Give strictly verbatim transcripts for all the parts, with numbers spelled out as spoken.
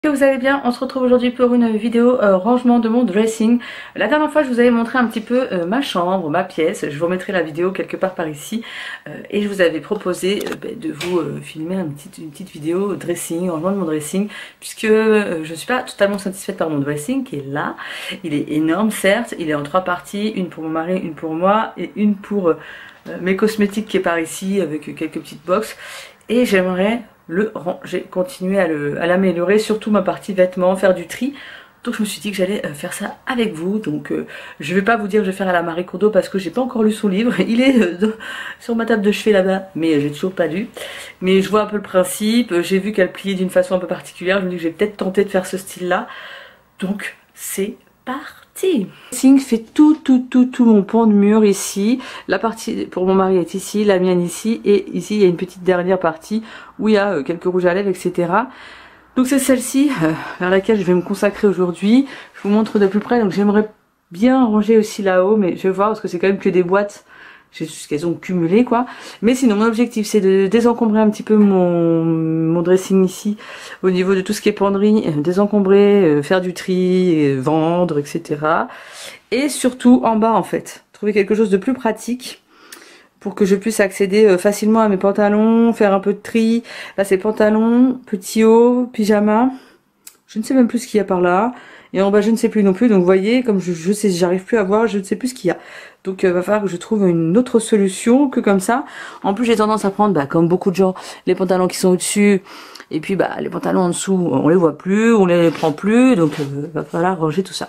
Que vous allez bien, on se retrouve aujourd'hui pour une vidéo euh, rangement de mon dressing. La dernière fois je vous avais montré un petit peu euh, ma chambre, ma pièce, je vous remettrai la vidéo quelque part par ici euh, et je vous avais proposé euh, bah, de vous euh, filmer une petite, une petite vidéo dressing, rangement de mon dressing, puisque euh, je ne suis pas totalement satisfaite par mon dressing qui est là. Il est énorme certes, il est en trois parties, une pour mon mari, une pour moi et une pour euh, mes cosmétiques qui est par ici avec quelques petites boxes, et j'aimerais le ranger, continuer à l'améliorer, surtout ma partie vêtements, faire du tri. Donc je me suis dit que j'allais euh, faire ça avec vous. Donc euh, je vais pas vous dire que je vais faire à la Marie Kondo parce que j'ai pas encore lu son livre. Il est euh, de, sur ma table de chevet là-bas, mais euh, j'ai toujours pas lu. Mais je vois un peu le principe, j'ai vu qu'elle pliait d'une façon un peu particulière, je me dis que je vais peut-être tenter de faire ce style-là. Donc c'est parti. Le dressing fait tout tout tout tout mon pan de mur ici. La partie pour mon mari est ici, la mienne ici, et ici il y a une petite dernière partie où il y a euh, quelques rouges à lèvres, et cetera. Donc c'est celle-ci euh, vers laquelle je vais me consacrer aujourd'hui. Je vous montre de plus près. Donc j'aimerais bien ranger aussi là-haut, mais je vais voir parce que c'est quand même que des boîtes. J'ai ce qu'elles ont cumulé quoi. Mais sinon mon objectif c'est de désencombrer un petit peu mon, mon dressing ici au niveau de tout ce qui est penderie, euh, désencombrer, euh, faire du tri, euh, vendre, et cetera. Et surtout en bas en fait, trouver quelque chose de plus pratique pour que je puisse accéder euh, facilement à mes pantalons, faire un peu de tri. Là c'est pantalon, petit haut, pyjama. Je ne sais même plus ce qu'il y a par là. Et en bas je ne sais plus non plus, donc vous voyez, comme je, je sais, j'arrive plus à voir, je ne sais plus ce qu'il y a. Donc il euh, va falloir que je trouve une autre solution que comme ça. En plus j'ai tendance à prendre, bah, comme beaucoup de gens, les pantalons qui sont au-dessus, et puis bah les pantalons en dessous, on les voit plus, on les prend plus, donc il euh, va falloir ranger tout ça.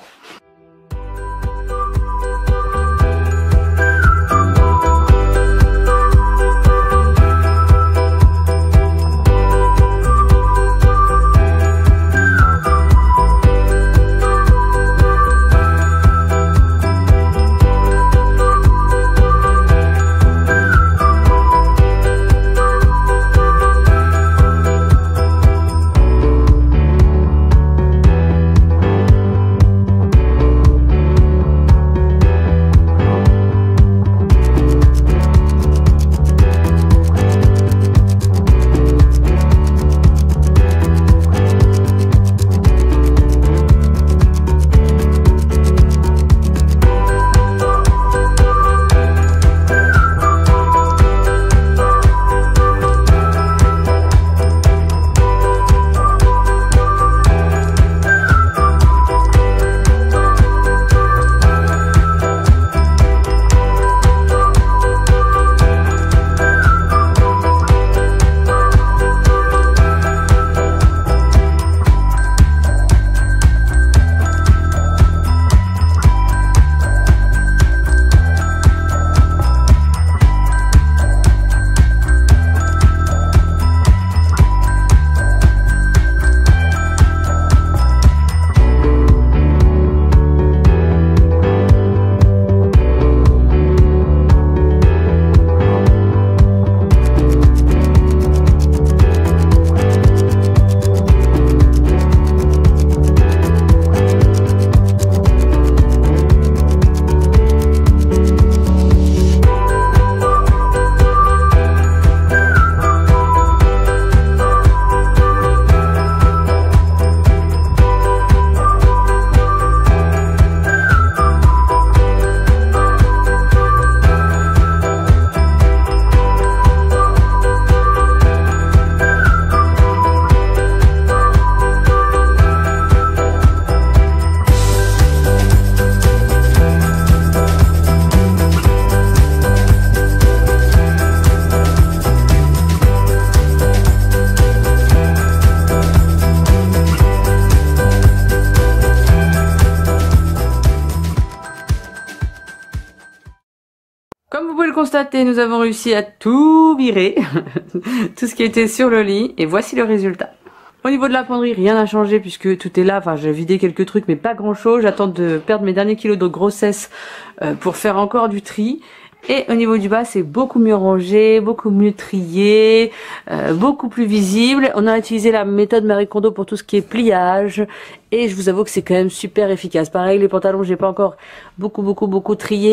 Comme vous pouvez le constater, nous avons réussi à tout virer, tout ce qui était sur le lit, et voici le résultat. Au niveau de la penderie, rien n'a changé puisque tout est là, enfin j'ai vidé quelques trucs mais pas grand chose, j'attends de perdre mes derniers kilos de grossesse euh, pour faire encore du tri. Et au niveau du bas, c'est beaucoup mieux rangé, beaucoup mieux trié, euh, beaucoup plus visible. On a utilisé la méthode Marie Kondo pour tout ce qui est pliage. Et je vous avoue que c'est quand même super efficace. Pareil, les pantalons, j'ai pas encore beaucoup, beaucoup, beaucoup trié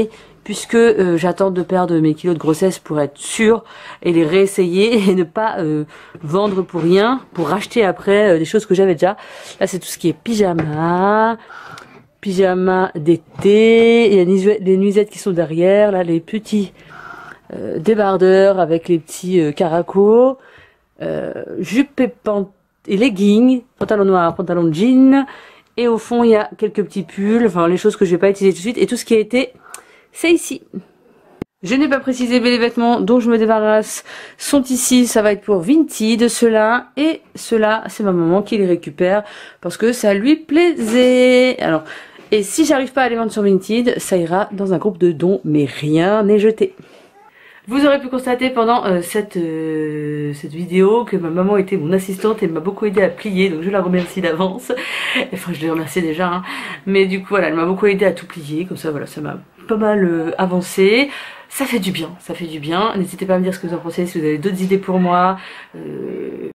puisque euh, j'attends de perdre mes kilos de grossesse pour être sûre et les réessayer et ne pas euh, vendre pour rien, pour racheter après euh, des choses que j'avais déjà. Là c'est tout ce qui est pyjama, pyjama d'été, il y a les nuisettes qui sont derrière, là les petits euh, débardeurs avec les petits euh, caracos, euh, jupe et, pant et leggings, pantalon noir, pantalon de jean, et au fond il y a quelques petits pulls, enfin les choses que je vais pas utiliser tout de suite, et tout ce qui a été, c'est ici. Je n'ai pas précisé, mais les vêtements dont je me débarrasse sont ici, ça va être pour Vinted, ceux-là, et ceux-là, c'est ma maman qui les récupère, parce que ça lui plaisait. Alors, et si j'arrive pas à les vendre sur Vinted, ça ira dans un groupe de dons, mais rien n'est jeté. Vous aurez pu constater pendant euh, cette, euh, cette vidéo que ma maman était mon assistante et m'a beaucoup aidé à plier, donc je la remercie d'avance. Enfin je l'ai remerciée déjà, hein. Mais du coup voilà, elle m'a beaucoup aidé à tout plier, comme ça voilà, ça m'a pas mal euh, avancé. Ça fait du bien, ça fait du bien. N'hésitez pas à me dire ce que vous en pensez, si vous avez d'autres idées pour moi. Euh,